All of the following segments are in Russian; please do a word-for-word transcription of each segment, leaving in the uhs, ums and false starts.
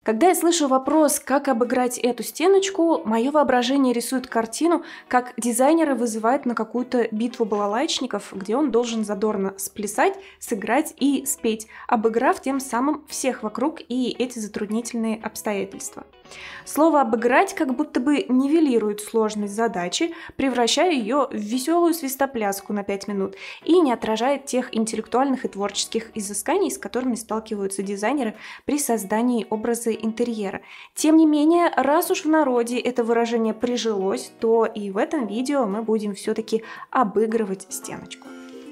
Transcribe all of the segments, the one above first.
Когда я слышу вопрос, как обыграть эту стеночку, мое воображение рисует картину, как дизайнеры вызывают на какую-то битву балалайчников, где он должен задорно сплясать, сыграть и спеть, обыграв тем самым всех вокруг и эти затруднительные обстоятельства. Слово «обыграть» как будто бы нивелирует сложность задачи, превращая ее в веселую свистопляску на пять минут и не отражает тех интеллектуальных и творческих изысканий, с которыми сталкиваются дизайнеры при создании образа интерьера. Тем не менее, раз уж в народе это выражение прижилось, то и в этом видео мы будем все-таки обыгрывать стеночку.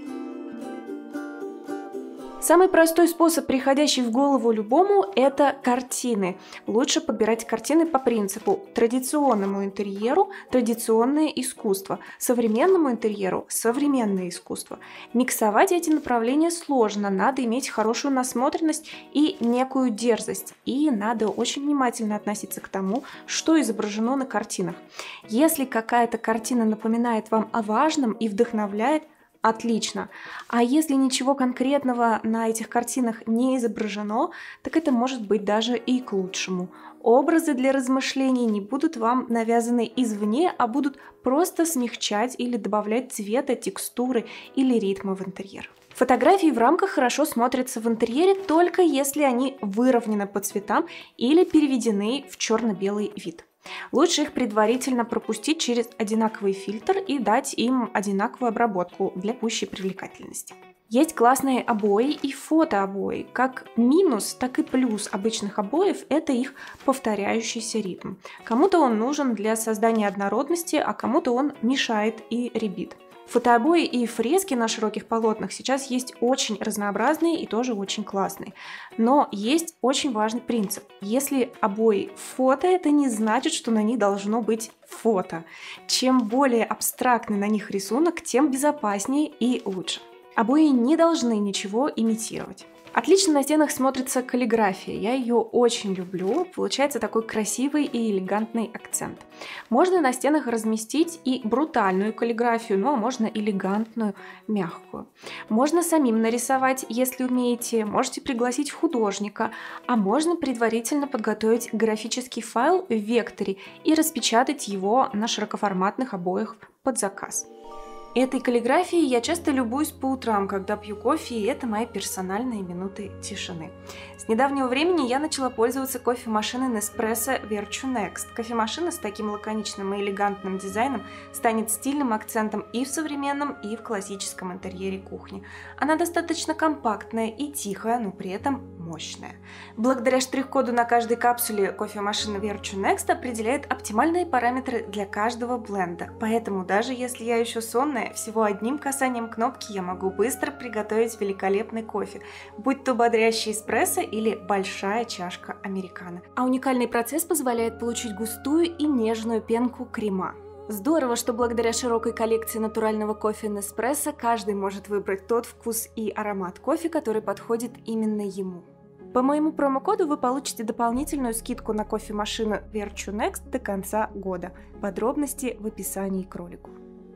Самый простой способ, приходящий в голову любому, это картины. Лучше подбирать картины по принципу: традиционному интерьеру – традиционное искусство, современному интерьеру – современное искусство. Миксовать эти направления сложно, надо иметь хорошую насмотренность и некую дерзость, и надо очень внимательно относиться к тому, что изображено на картинах. Если какая-то картина напоминает вам о важном и вдохновляет, отлично. А если ничего конкретного на этих картинах не изображено, так это может быть даже и к лучшему. Образы для размышлений не будут вам навязаны извне, а будут просто смягчать или добавлять цвета, текстуры или ритма в интерьер. Фотографии в рамках хорошо смотрятся в интерьере только если они выровнены по цветам или переведены в черно-белый вид. Лучше их предварительно пропустить через одинаковый фильтр и дать им одинаковую обработку для пущей привлекательности. Есть классные обои и фотообои. Как минус, так и плюс обычных обоев – это их повторяющийся ритм. Кому-то он нужен для создания однородности, а кому-то он мешает и рябит. Фотообои и фрески на широких полотнах сейчас есть очень разнообразные и тоже очень классные. Но есть очень важный принцип. Если обои фото, это не значит, что на них должно быть фото. Чем более абстрактный на них рисунок, тем безопаснее и лучше. Обои не должны ничего имитировать. Отлично на стенах смотрится каллиграфия, я ее очень люблю, получается такой красивый и элегантный акцент. Можно на стенах разместить и брутальную каллиграфию, но можно элегантную, мягкую. Можно самим нарисовать, если умеете, можете пригласить художника, а можно предварительно подготовить графический файл в векторе и распечатать его на широкоформатных обоях под заказ. Этой каллиграфией я часто любуюсь по утрам, когда пью кофе, и это мои персональные минуты тишины. С недавнего времени я начала пользоваться кофемашиной Nespresso Virtue Next. Кофемашина с таким лаконичным и элегантным дизайном станет стильным акцентом и в современном, и в классическом интерьере кухни. Она достаточно компактная и тихая, но при этом мощная. Благодаря штрих-коду на каждой капсуле кофемашина Virtue Next определяет оптимальные параметры для каждого бленда, поэтому даже если я еще сонная, всего одним касанием кнопки я могу быстро приготовить великолепный кофе, будь то бодрящий эспрессо или большая чашка американо. А уникальный процесс позволяет получить густую и нежную пенку крема. Здорово, что благодаря широкой коллекции натурального кофе Nespresso каждый может выбрать тот вкус и аромат кофе, который подходит именно ему. По моему промокоду вы получите дополнительную скидку на кофемашину Virtue Next до конца года. Подробности в описании к ролику.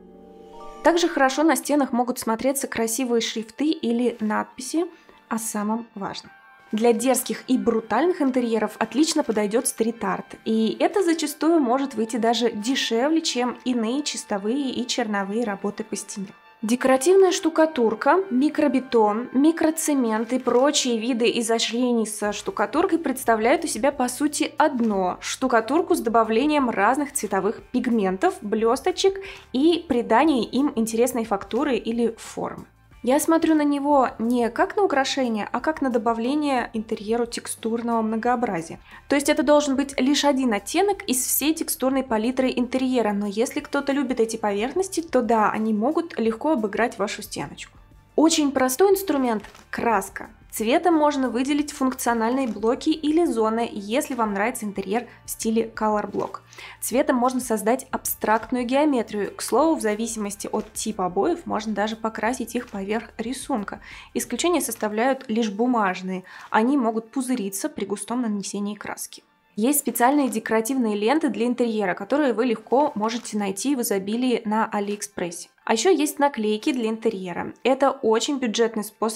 Также хорошо на стенах могут смотреться красивые шрифты или надписи о самом важном. Для дерзких и брутальных интерьеров отлично подойдет стрит-арт, и это зачастую может выйти даже дешевле, чем иные чистовые и черновые работы по стене. Декоративная штукатурка, микробетон, микроцемент и прочие виды изощрений со штукатуркой представляют у себя по сути одно – штукатурку с добавлением разных цветовых пигментов, блесточек и приданием им интересной фактуры или формы. Я смотрю на него не как на украшение, а как на добавление интерьеру текстурного многообразия. То есть это должен быть лишь один оттенок из всей текстурной палитры интерьера, но если кто-то любит эти поверхности, то да, они могут легко обыграть вашу стеночку. Очень простой инструмент – краска. Цветом можно выделить функциональные блоки или зоны, если вам нравится интерьер в стиле Color Block. Цветом можно создать абстрактную геометрию. К слову, в зависимости от типа обоев можно даже покрасить их поверх рисунка. Исключение составляют лишь бумажные. Они могут пузыриться при густом нанесении краски. Есть специальные декоративные ленты для интерьера, которые вы легко можете найти в изобилии на Алиэкспрессе. А еще есть наклейки для интерьера. Это очень бюджетный способ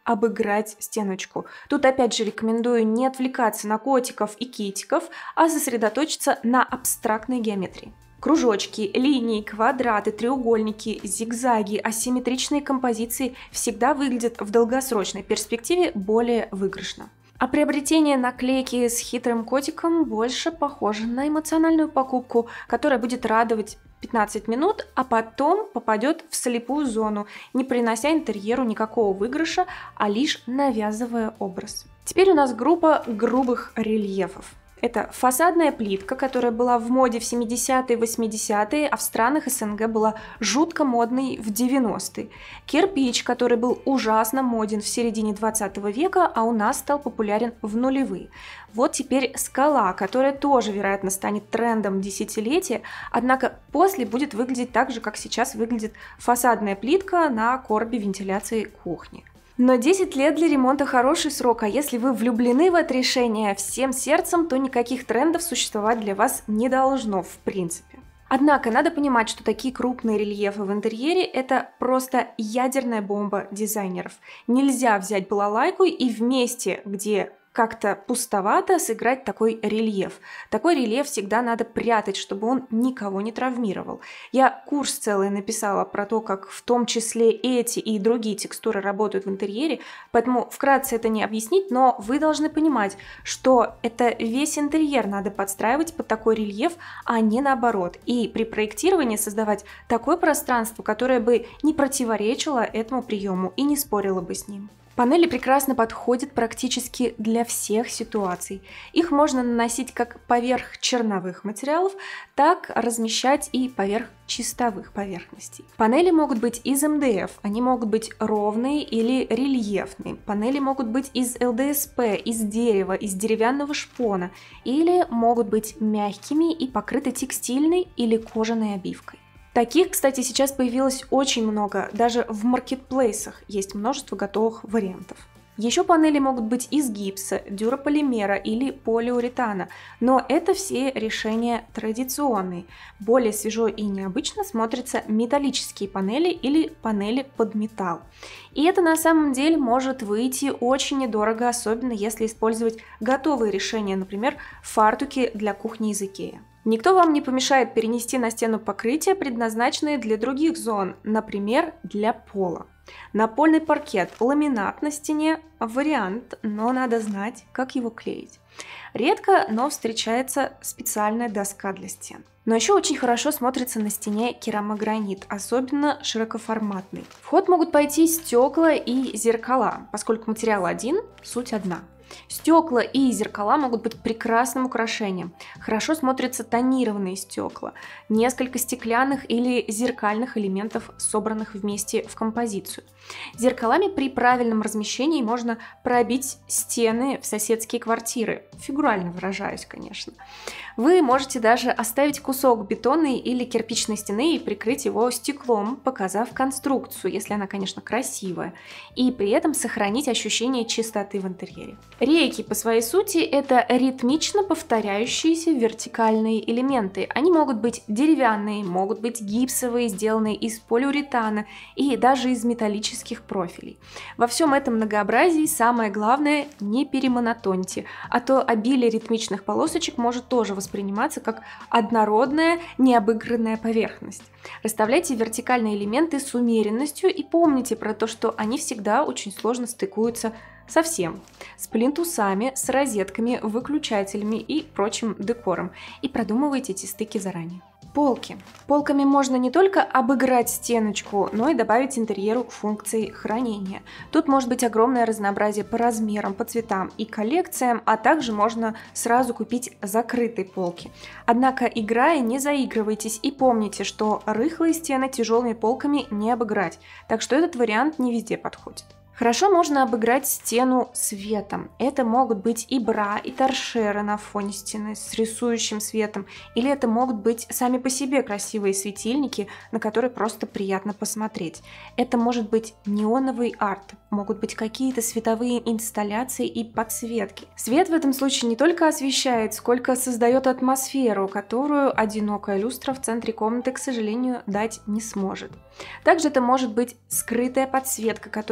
обыграть стеночку. Тут опять же рекомендую не отвлекаться на котиков и китиков, а сосредоточиться на абстрактной геометрии. Кружочки, линии, квадраты, треугольники, зигзаги, асимметричные композиции всегда выглядят в долгосрочной перспективе более выигрышно. А приобретение наклейки с хитрым котиком больше похоже на эмоциональную покупку, которая будет радовать пятнадцать минут, а потом попадет в слепую зону, не принося интерьеру никакого выигрыша, а лишь навязывая образ. Теперь у нас группа грубых рельефов. Это фасадная плитка, которая была в моде в семидесятые, восьмидесятые, а в странах СНГ была жутко модной в девяностые. Кирпич, который был ужасно моден в середине двадцатого века, а у нас стал популярен в нулевые. Вот теперь скала, которая тоже, вероятно, станет трендом десятилетия, однако после будет выглядеть так же, как сейчас выглядит фасадная плитка на коробе вентиляции кухни. Но десять лет для ремонта хороший срок, а если вы влюблены в это решение всем сердцем, то никаких трендов существовать для вас не должно в принципе. Однако надо понимать, что такие крупные рельефы в интерьере – это просто ядерная бомба дизайнеров. Нельзя взять балалайку и в месте, где как-то пустовато, сыграть такой рельеф. Такой рельеф всегда надо прятать, чтобы он никого не травмировал. Я курс целый написала про то, как в том числе эти и другие текстуры работают в интерьере, поэтому вкратце это не объяснить, но вы должны понимать, что это весь интерьер надо подстраивать под такой рельеф, а не наоборот. И при проектировании создавать такое пространство, которое бы не противоречило этому приему и не спорило бы с ним. Панели прекрасно подходят практически для всех ситуаций. Их можно наносить как поверх черновых материалов, так размещать и поверх чистовых поверхностей. Панели могут быть из эм дэ эф, они могут быть ровные или рельефные. Панели могут быть из эл дэ эс пэ, из дерева, из деревянного шпона, или могут быть мягкими и покрыты текстильной или кожаной обивкой. Таких, кстати, сейчас появилось очень много, даже в маркетплейсах есть множество готовых вариантов. Еще панели могут быть из гипса, дюрополимера или полиуретана, но это все решения традиционные. Более свежо и необычно смотрятся металлические панели или панели под металл. И это на самом деле может выйти очень недорого, особенно если использовать готовые решения, например, фартуки для кухни из Икеа. Никто вам не помешает перенести на стену покрытия, предназначенные для других зон, например, для пола. Напольный паркет, ламинат на стене – вариант, но надо знать, как его клеить. Редко, но встречается специальная доска для стен. Но еще очень хорошо смотрится на стене керамогранит, особенно широкоформатный. В ход могут пойти стекла и зеркала, поскольку материал один, суть одна. Стекла и зеркала могут быть прекрасным украшением. Хорошо смотрятся тонированные стекла, несколько стеклянных или зеркальных элементов, собранных вместе в композицию. Зеркалами при правильном размещении можно пробить стены в соседские квартиры. Фигурально выражаюсь, конечно. Вы можете даже оставить кусок бетонной или кирпичной стены и прикрыть его стеклом, показав конструкцию, если она, конечно, красивая, и при этом сохранить ощущение чистоты в интерьере. Рейки по своей сути это ритмично повторяющиеся вертикальные элементы. Они могут быть деревянные, могут быть гипсовые, сделанные из полиуретана и даже из металлических профилей. Во всем этом многообразии самое главное – не перемонотоньте, а то обилие ритмичных полосочек может тоже восприниматься как однородная, необыгранная поверхность. Расставляйте вертикальные элементы с умеренностью и помните про то, что они всегда очень сложно стыкуются со всем. С плинтусами, с розетками, выключателями и прочим декором. И продумывайте эти стыки заранее. Полки. Полками можно не только обыграть стеночку, но и добавить интерьеру функции хранения. Тут может быть огромное разнообразие по размерам, по цветам и коллекциям, а также можно сразу купить закрытые полки. Однако, играя, не заигрывайтесь и помните, что рыхлые стены тяжелыми полками не обыграть, так что этот вариант не везде подходит. Хорошо можно обыграть стену светом. Это могут быть и бра, и торшеры на фоне стены с рисующим светом, или это могут быть сами по себе красивые светильники, на которые просто приятно посмотреть. Это может быть неоновый арт, могут быть какие-то световые инсталляции и подсветки. Свет в этом случае не только освещает, сколько создает атмосферу, которую одинокая люстра в центре комнаты, к сожалению, дать не сможет. Также это может быть скрытая подсветка, которая подчеркивает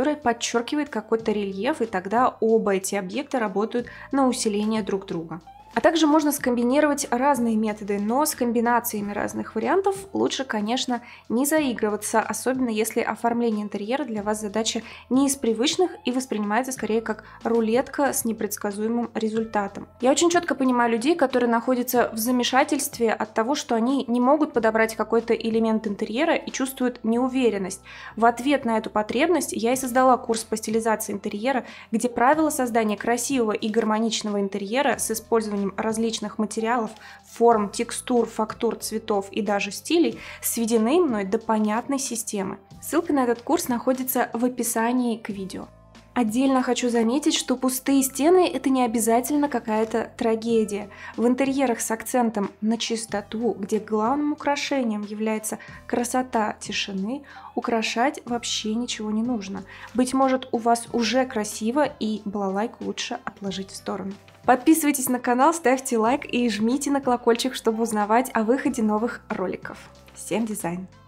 подчеркивает какой-то рельеф, и тогда оба эти объекта работают на усиление друг друга. А также можно скомбинировать разные методы, но с комбинациями разных вариантов лучше, конечно, не заигрываться, особенно если оформление интерьера для вас задача не из привычных и воспринимается скорее как рулетка с непредсказуемым результатом. Я очень четко понимаю людей, которые находятся в замешательстве от того, что они не могут подобрать какой-то элемент интерьера и чувствуют неуверенность. В ответ на эту потребность я и создала курс по стилизации интерьера, где правила создания красивого и гармоничного интерьера с использованием различных материалов, форм, текстур, фактур, цветов и даже стилей сведены мной до понятной системы. Ссылка на этот курс находится в описании к видео. Отдельно хочу заметить, что пустые стены – это не обязательно какая-то трагедия. В интерьерах с акцентом на чистоту, где главным украшением является красота тишины, украшать вообще ничего не нужно. Быть может, у вас уже красиво, и балалайку лучше отложить в сторону. Подписывайтесь на канал, ставьте лайк и жмите на колокольчик, чтобы узнавать о выходе новых роликов. Всем дизайн!